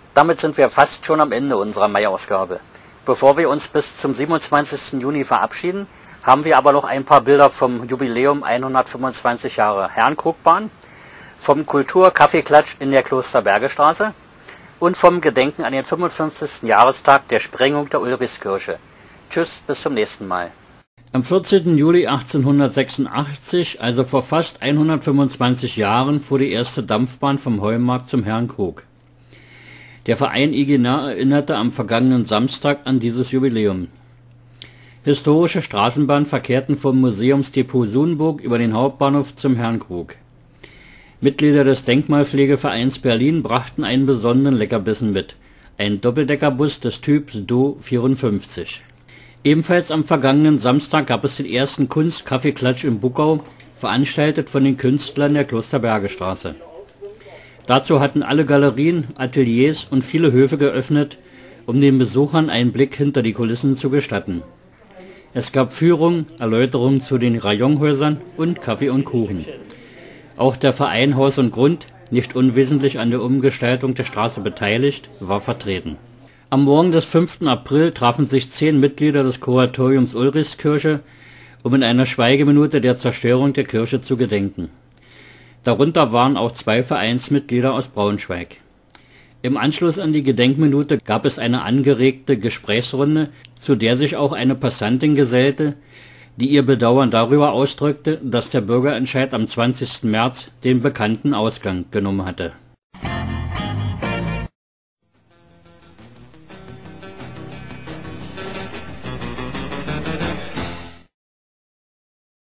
Damit sind wir fast schon am Ende unserer Mai-Ausgabe. Bevor wir uns bis zum 27. Juni verabschieden, haben wir aber noch ein paar Bilder vom Jubiläum 125 Jahre Herrenkrugbahn, vom Kultur-Kaffeeklatsch in der Klosterbergestraße und vom Gedenken an den 55. Jahrestag der Sprengung der Ulrichskirche. Tschüss, bis zum nächsten Mal. Am 14. Juli 1886, also vor fast 125 Jahren, fuhr die erste Dampfbahn vom Heumarkt zum Herrenkrug. Der Verein IG Nah erinnerte am vergangenen Samstag an dieses Jubiläum. Historische Straßenbahnen verkehrten vom Museumsdepot Suhnburg über den Hauptbahnhof zum Herrenkrug. Mitglieder des Denkmalpflegevereins Berlin brachten einen besonderen Leckerbissen mit, ein Doppeldeckerbus des Typs Do 54. Ebenfalls am vergangenen Samstag gab es den ersten Kunst-Kaffeeklatsch in Buckau, veranstaltet von den Künstlern der Klosterbergestraße. Dazu hatten alle Galerien, Ateliers und viele Höfe geöffnet, um den Besuchern einen Blick hinter die Kulissen zu gestatten. Es gab Führungen, Erläuterungen zu den Rayonhäusern und Kaffee und Kuchen. Auch der Verein Haus und Grund, nicht unwesentlich an der Umgestaltung der Straße beteiligt, war vertreten. Am Morgen des 5. April trafen sich 10 Mitglieder des Kuratoriums Ulrichskirche, um in einer Schweigeminute der Zerstörung der Kirche zu gedenken. Darunter waren auch 2 Vereinsmitglieder aus Braunschweig. Im Anschluss an die Gedenkminute gab es eine angeregte Gesprächsrunde, zu der sich auch eine Passantin gesellte, die ihr Bedauern darüber ausdrückte, dass der Bürgerentscheid am 20. März den bekannten Ausgang genommen hatte.